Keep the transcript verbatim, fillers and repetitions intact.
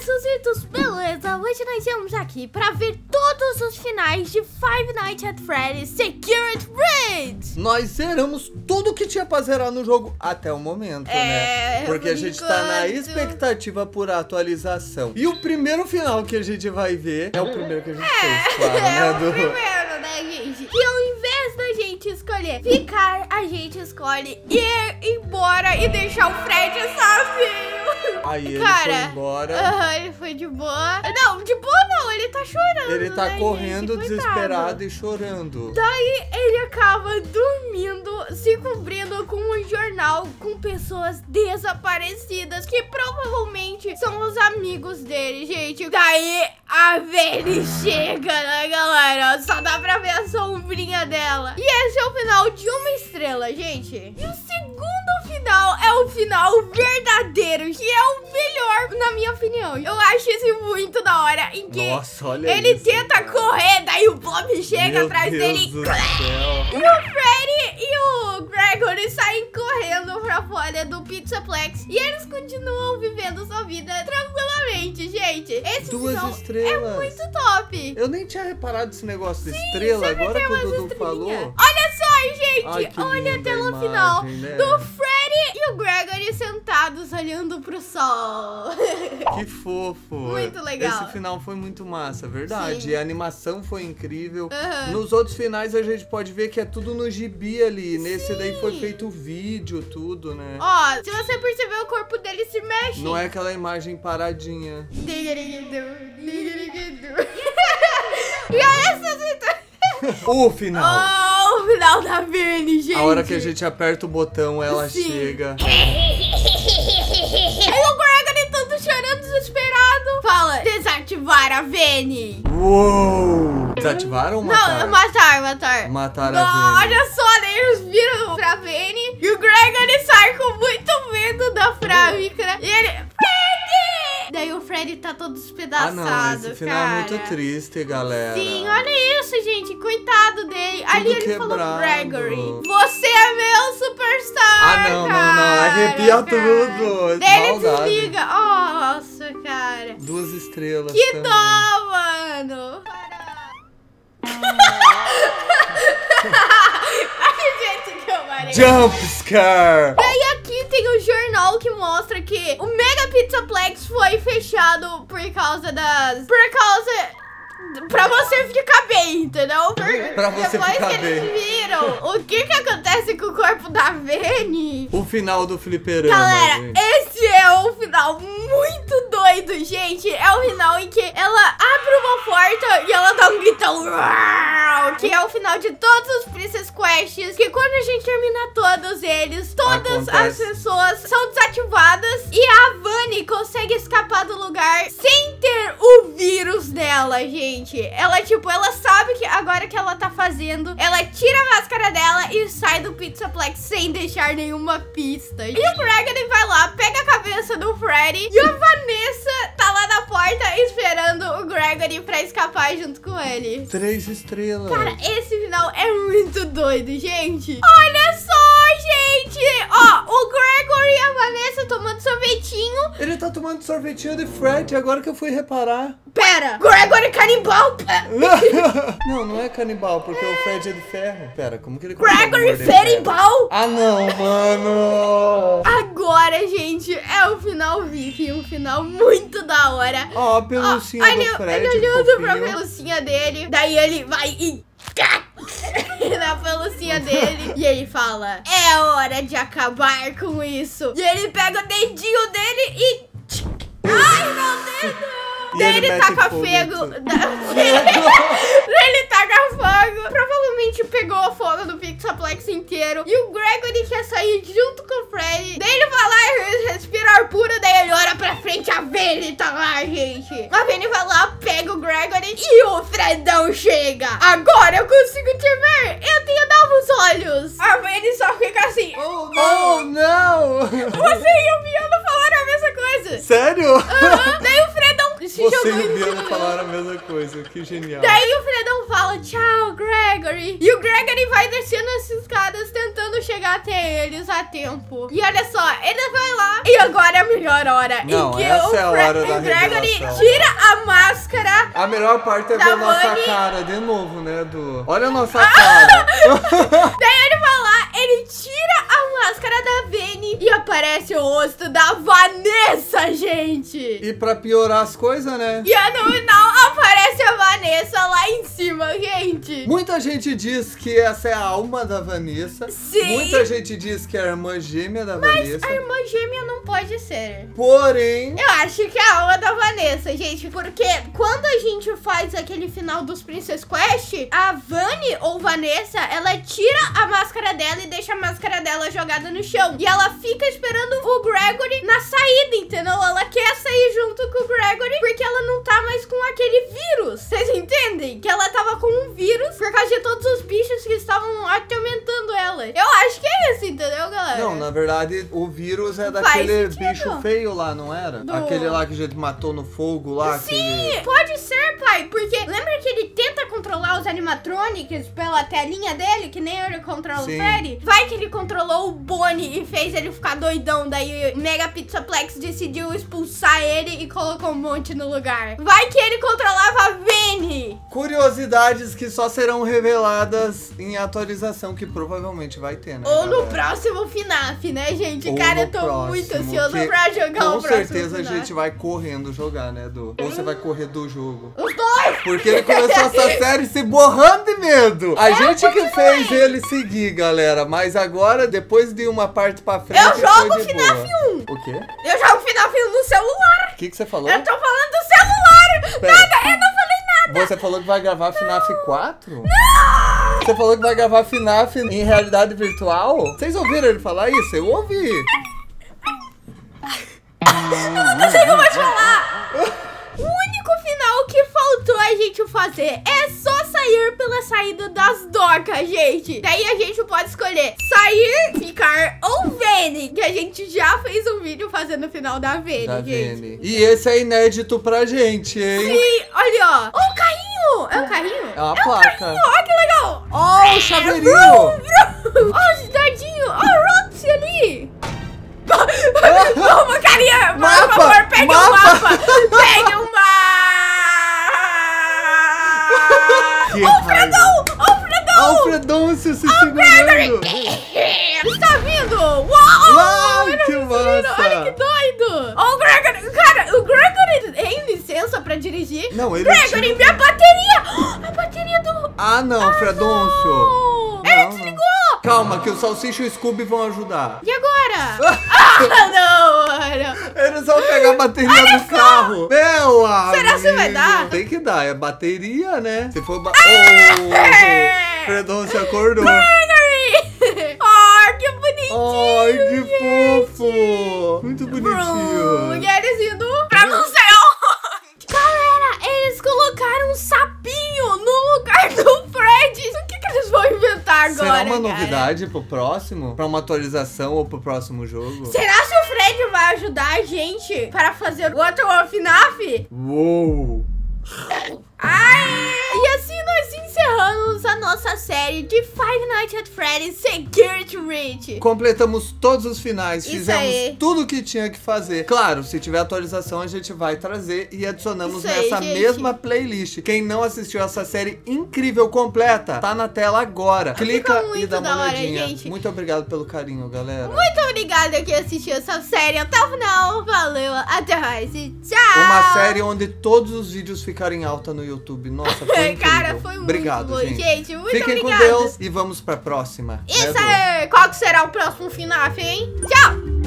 coraçõezitos, beleza? Hoje nós viemos aqui pra ver todos os finais de Five Nights at Freddy's Secret Raids. Nós zeramos tudo que tinha pra zerar no jogo até o momento, é, né? Porque a gente tá na expectativa por atualização. E o primeiro final que a gente vai ver é o primeiro que a gente é, fez, claro, é né? o Do... primeiro, né, gente? Que ao invés da gente escolher ficar, a gente escolhe ir embora e deixar o Fred sozinho. Aí ele Cara, foi embora. Aham, ele foi de boa. Não, de boa não, ele tá chorando. Ele tá né, correndo, gente? desesperado e chorando. Daí ele acaba dormindo, se cobrindo com um jornal com pessoas desaparecidas, que provavelmente são os amigos dele, gente. Daí a Veni chega, né, galera? Só dá pra ver a sombrinha dela. E esse é o final de uma estrela, gente. E o segundo final é o final verdadeiro, que é o melhor, na minha opinião. Eu acho isso muito da hora, em que Nossa, olha ele isso, tenta cara. correr, daí o Bob chega Meu atrás Deus dele do céu. e o Freddy e o Gregory saem correndo pra fora do Pizzaplex e eles continuam vivendo sua vida tranquilamente, gente. Esse Duas final estrelas. é muito top. Eu nem tinha reparado esse negócio de estrela, Sempre agora tem que o umas Dudu estrelinhas. falou. Olha só, gente. Ai, que Olha a linda tela a final imagem, né? do Freddy e o Gregory sentados olhando pro sol. Que fofo. Muito legal. Esse final foi muito massa, verdade. Sim. E a animação foi incrível. Uhum. Nos outros finais a gente pode ver que é tudo no gibi ali. Nesse Sim. daí foi feito vídeo, tudo, né? Ó, se você perceber, o corpo dele se mexe. Não é aquela imagem paradinha. E aí, essa O final. Oh, o final da Veni, gente. A hora que a gente aperta o botão, ela Sim. chega. Aí o Gregory todo chorando, desesperado, fala, desativar a Veni. Uou! Desativaram ou mataram? Não, matar, matar. Mataram Não, a Veni. olha só, daí eles viram pra Veni e o Gregory sai com muito medo da Frávica. E ele... Freddy! Daí o Freddy tá todo despedaçado, Ah, não, esse final cara. é muito triste, galera. Sim, olha isso, gente. Coitado dele. Ali ele quebrado. falou, Gregory, você é meu superstar. Ah, não, não, não. cara, Arrepia cara. tudo. Daí ele Maldade. desliga. Nossa, cara. Duas estrelas Que também. dó, mano. Olha o jeito que eu parei. Jump scare. Daí aqui tem o jornal que mostra que o Mega Pizzaplex foi fechado por causa das... Por causa... Pra você ficar bem, entendeu? Por... Pra você Depois ficar que bem. eles viram o que que acontece com o corpo da Veni. O final do fliperama, Galera, gente. esse é um final muito doido, gente. É o final em que ela abre uma porta e ela dá um gritão. Uau, que é o final de todos os Princess Quests. Que quando a gente termina todos eles, todas Acontece. as pessoas são desativadas. E a Vani consegue escapar do lugar sem ter o vírus dela, gente. Ela, tipo, ela sabe que agora que ela tá fazendo, ela tira a máscara dela e sai do Pizzaplex sem deixar nenhuma pista. E o Gregory vai lá, pega a cabeça do Freddy e a Vanessa tá lá na porta esperando o Gregory pra escapar junto com ele. Três estrelas. Cara, esse final é muito doido, gente. Olha só, gente. Ó, o Gregory e a Vanessa tomando sorvetinho. Ele tá tomando sorvetinho de Fred, agora que eu fui reparar. Pera, Gregory canibal. Não, não é canibal, porque o Fred é de ferro. Pera, como que ele consegue Gregory morder ferro? Feribal. Ah, não, mano. Agora, gente, é o final V I P, um final muito da hora. Ó, a pelucinha Ó, do olha, Fred, ele olhando pra fofinho. pelucinha dele, daí ele vai e... na pelucinha dele. E ele fala, é hora de acabar com isso. E ele pega o dedinho dele e... Ai, meu dedo! E Daí ele ele mete taca fogo fogo. dentro. Daí ele taca fogo. Provavelmente pegou fogo do Pizzaplex inteiro. E o Gregory quer sair junto com o Freddy. Daí ele vai lá e respira ar puro. Daí ele olha pra frente, a Veni tá lá, gente. A Veni vai lá, pega o Gregory e o Fredão chega. Agora eu consigo te ver. Eu tenho novos olhos. A Veni só fica assim. Oh, não. Oh, não. Você e o Miano falaram a mesma coisa. Sério? Uhum. Daí o Fredão se Você jogou e o em Biano cima. falaram a mesma coisa, que genial. Daí o Fredão fala, tchau, Gregory. E o Gregory vai descendo as escadas, tentando chegar até eles a tempo. E olha só, ele vai lá. E agora é a melhor hora. Não, em que essa o, é a Fre hora da o Gregory revelação. tira a máscara. A melhor parte é Da ver a nossa Vani. cara de novo, né, Du? Olha a nossa cara. Daí ele vai lá, ele tira a máscara da Vani e aparece o rosto da Vanessa, gente. E pra piorar as coisas, né? E no final aparece a Vanessa lá em cima, gente. Muita gente diz que essa é a alma da Vanessa. Sim. Muita gente diz que é a irmã gêmea da Vanessa. A irmã gêmea não pode ser. Porém, Eu acho que é a alma da Vanessa, gente, porque quando a gente faz aquele final dos Princess Quest, a Vani ou Vanessa, ela tira a máscara dela e deixa a máscara dela jogada no chão. E ela fica esperando o Gregory na saída, entendeu? Ela quer sair junto com o Gregory porque ela não tá mais com aquele vírus. Vocês entendem? Que ela tava com um vírus por causa de todos os bichos que estavam atormentando ela. Eu acho que é isso, entendeu, galera? não, na verdade, o vírus é Faz daquele sentido. bicho feio lá, não era? Do- Aquele lá que a gente matou no fogo lá. Sim, aquele... pode ser, pai, porque lembra que ele tenta controlar os animatronics pela telinha dele, que nem ele controla Sim. o Freddy? Vai que ele controlou o Bonnie e fez ele ficar doidão, daí Mega Pizzaplex decidiu expulsar ele e colocou um monte no lugar. Vai que ele controlava a Vani. Curiosidades que só serão reveladas em atualização, que provavelmente vai ter, né? Ou no galera? próximo F NAF, né, gente? Ou Cara, eu no tô próximo, muito ansioso que pra jogar o Com próximo certeza a F NAF. gente vai correndo jogar, né, Du? Ou você vai correr do jogo. Os dois! Porque ele começou essa série se borrando de medo. A gente que fez ele seguir, galera. Mas agora, depois de uma parte pra frente, Eu jogo foi de F NAF boa. um. O quê? Eu jogo F NAF um no celular. O que, que você falou? Eu tô falando do celular. Pera. Nada, eu não falei nada. Você falou que vai gravar F NAF quatro? Não! Você falou que vai gravar F NAF em realidade virtual? Vocês ouviram ele falar isso? Eu ouvi. Não consigo mais falar. O único final que faltou a gente fazer é só sair pela saída das docas, gente. Daí a gente pode escolher sair, ficar ou Vani, que a gente já fez um vídeo fazendo o final da Vani, Da gente. Vani. E esse é inédito pra gente, hein? Sim, olha, ó. Ó o carrinho. É o carrinho? É uma é placa. O carrinho, ó que legal. Ó, o chaveirinho. Ó os dadinhos. Ó o Roxy ali. Vamos, carinha. Por Mapa, favor, pegue mapa. o mapa. Pegue o mapa. Que Ó o Fredão. Ó o Fredão. Alfredôncio se segurando. Está vindo. Uau. Uau, Olha que esse massa. menino, olha que doido. Ó o Gregory. Cara, o Gregory tem licença pra dirigir. Não, ele Gregory, tira- minha bateria. A bateria do... Ah, não, Fredôncio. Não. Ele Não, desligou. não. Calma, que o Salsicha e o Scooby vão ajudar. E agora? Ah, não, mano. Eles vão pegar a bateria do carro. Meu amigo. Será que vai dar? Tem que dar, é bateria, né? Se for... Ba oh, Fredôncio acordou. Gregory! Oh, que bonitinho! Ai, que fofo. Muito bonitinho. E eles indo pra não sei onde. Galera, eles colocaram um sapinho no lugar do Fred. O que, que eles vão inventar agora, Será uma cara? novidade pro próximo? Pra uma atualização ou pro próximo jogo? Será que o Fred vai ajudar a gente para fazer outro F NAF? Uou! Ai! E assim nós encerramos a nossa série de Five Nights at Freddy's Security Breach. Completamos todos os finais, Isso fizemos aí. tudo o que tinha que fazer. Claro, se tiver atualização a gente vai trazer e adicionamos Isso aí, nessa gente. mesma playlist. Quem não assistiu essa série incrível completa, tá na tela agora. Clica Ficou muito e dá uma da hora, olhadinha. gente. Muito obrigado pelo carinho, galera. Muito obrigada que assistiu essa série até o final. Valeu, até mais e tchau! Uma série onde todos os vídeos ficarem alta no YouTube. Nossa, foi incrível. Cara, foi muito obrigado, bom, gente. gente. Muito Fiquem obrigada. com Deus e vamos pra próxima. Isso né, Du? aí! Qual que será o próximo F NAF, hein? Tchau!